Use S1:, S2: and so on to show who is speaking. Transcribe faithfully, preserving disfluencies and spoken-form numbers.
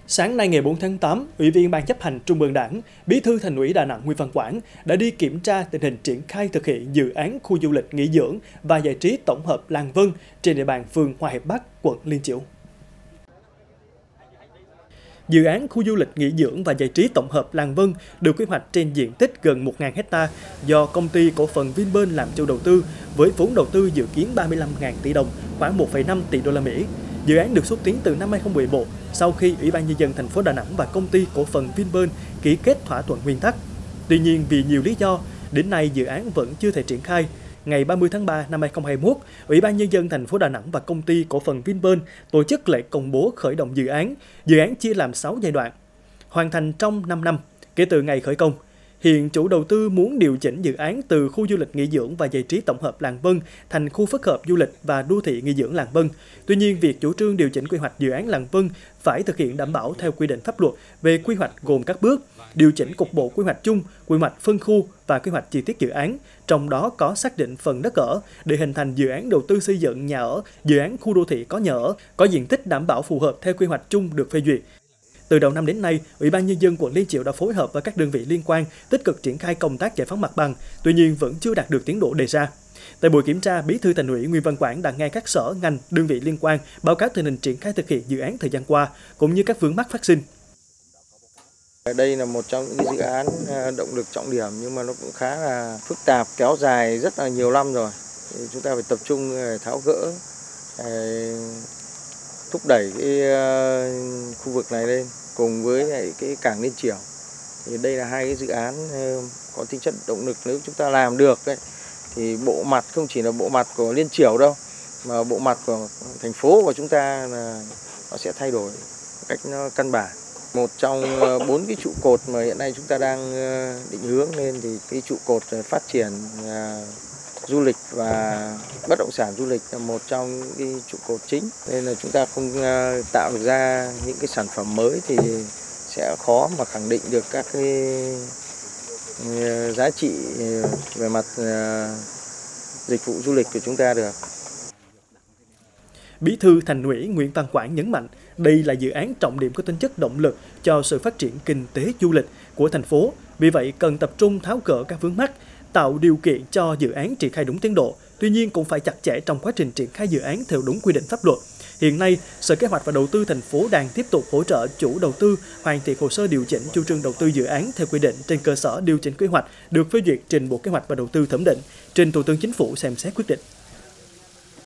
S1: Sáng nay ngày bốn tháng tám, Ủy viên Ban chấp hành Trung ương Đảng, Bí thư Thành ủy Đà Nẵng Nguyễn Văn Quảng đã đi kiểm tra tình hình triển khai thực hiện dự án khu du lịch nghỉ dưỡng và giải trí tổng hợp Làng Vân trên địa bàn phường Hòa Hiệp Bắc, quận Liên Chiểu. Dự án khu du lịch nghỉ dưỡng và giải trí tổng hợp Làng Vân được quy hoạch trên diện tích gần một nghìn héc ta do công ty cổ phần Vinpearl làm chủ đầu tư với vốn đầu tư dự kiến ba mươi lăm nghìn tỷ đồng, khoảng một phẩy năm tỷ đô la Mỹ. Dự án được xúc tiến từ năm hai không một một sau khi Ủy ban Nhân dân thành phố Đà Nẵng và công ty cổ phần Vinpearl ký kết thỏa thuận nguyên tắc. Tuy nhiên, vì nhiều lý do, đến nay dự án vẫn chưa thể triển khai. Ngày ba mươi tháng ba năm hai không hai mốt, Ủy ban Nhân dân thành phố Đà Nẵng và công ty cổ phần Vinpearl tổ chức lễ công bố khởi động dự án. Dự án chia làm sáu giai đoạn, hoàn thành trong năm năm kể từ ngày khởi công. Hiện chủ đầu tư muốn điều chỉnh dự án từ khu du lịch nghỉ dưỡng và giải trí tổng hợp Làng Vân thành khu phức hợp du lịch và đô thị nghỉ dưỡng Làng Vân. Tuy nhiên, việc chủ trương điều chỉnh quy hoạch dự án Làng Vân phải thực hiện đảm bảo theo quy định pháp luật về quy hoạch gồm các bước: điều chỉnh cục bộ quy hoạch chung, quy hoạch phân khu và quy hoạch chi tiết dự án, trong đó có xác định phần đất ở để hình thành dự án đầu tư xây dựng nhà ở, dự án khu đô thị có nhà ở, có diện tích đảm bảo phù hợp theo quy hoạch chung được phê duyệt. Từ đầu năm đến nay, Ủy ban Nhân dân quận Liên Chiểu đã phối hợp với các đơn vị liên quan tích cực triển khai công tác giải phóng mặt bằng, tuy nhiên vẫn chưa đạt được tiến độ đề ra. Tại buổi kiểm tra, Bí thư Thành ủy Nguyễn Văn Quảng đã nghe các sở, ngành, đơn vị liên quan báo cáo tình hình triển khai thực hiện dự án thời gian qua, cũng như các vướng mắc phát sinh.
S2: Đây là một trong những dự án động lực trọng điểm nhưng mà nó cũng khá là phức tạp, kéo dài rất là nhiều năm rồi. Thì chúng ta phải tập trung tháo gỡ, thúc đẩy cái khu vực này lên cùng với cái cảng Liên Chiểu. Thì đây là hai cái dự án có tính chất động lực, nếu chúng ta làm được đấy thì bộ mặt không chỉ là bộ mặt của Liên Chiểu đâu mà bộ mặt của thành phố của chúng ta là nó sẽ thay đổi một cách căn bản. Một trong bốn cái trụ cột mà hiện nay chúng ta đang định hướng lên thì cái trụ cột phát triển du lịch và bất động sản du lịch là một trong những cái trụ cột chính, nên là chúng ta không tạo được ra những cái sản phẩm mới thì sẽ khó mà khẳng định được các cái giá trị về mặt dịch vụ du lịch của chúng ta được.
S1: Bí thư Thành ủy Nguyễn Văn Quảng nhấn mạnh đây là dự án trọng điểm có tính chất động lực cho sự phát triển kinh tế du lịch của thành phố, vì vậy cần tập trung tháo gỡ các vướng mắc, tạo điều kiện cho dự án triển khai đúng tiến độ. Tuy nhiên cũng phải chặt chẽ trong quá trình triển khai dự án theo đúng quy định pháp luật. Hiện nay, Sở Kế hoạch và Đầu tư thành phố đang tiếp tục hỗ trợ chủ đầu tư hoàn thiện hồ sơ điều chỉnh chủ trương đầu tư dự án theo quy định trên cơ sở điều chỉnh quy hoạch được phê duyệt trình Bộ Kế hoạch và Đầu tư thẩm định, trình Thủ tướng Chính phủ xem xét quyết định.